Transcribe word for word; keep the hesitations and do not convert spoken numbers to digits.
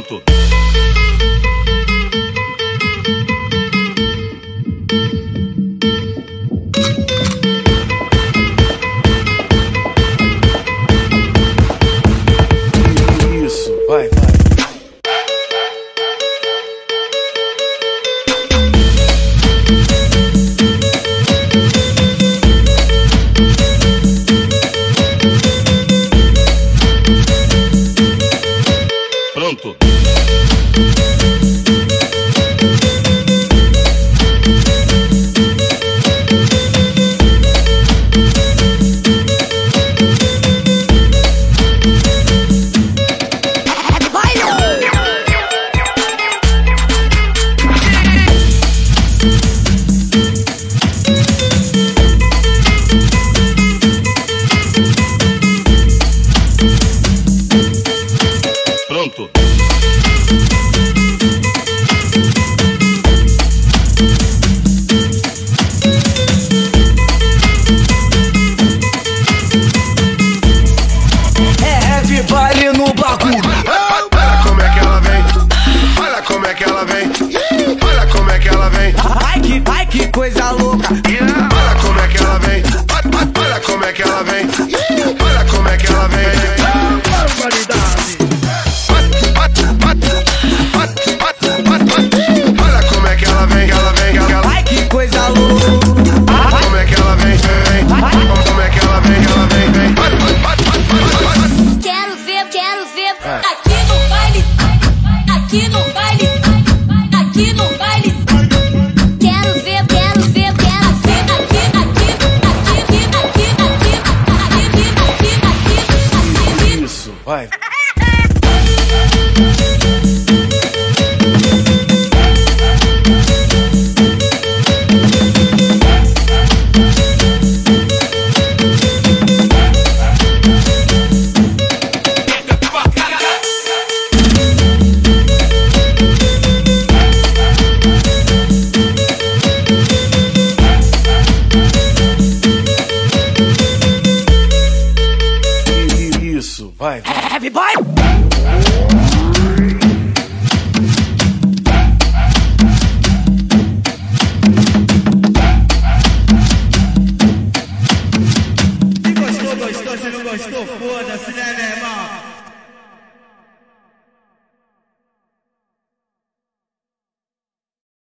Pronto. Isso, vai, vai. Pronto. Pronto. É heavy baile no bagulho. Olha como é que ela vem. Olha como é que ela vem. Olha como é que ela vem. Ai que, ai que coisa louca. Olha como é que ela vem. Olha como é que ela vem. Olha como é que ela vem. Barbaridade. Olha como é que ela vem, ela vem, ela Ai que coisa louca. como é que ela vem, vem. Como é que ela vem, ela vem, vem. Quero ver, quero ver. Aqui no baile, aqui no baile, aqui no baile. Quero ver, quero ver, quero ver. Aqui, aqui, aqui, aqui, aqui, aqui, aqui, aqui, aqui. Isso, vai. Isso, vai, vai. Heavy boy.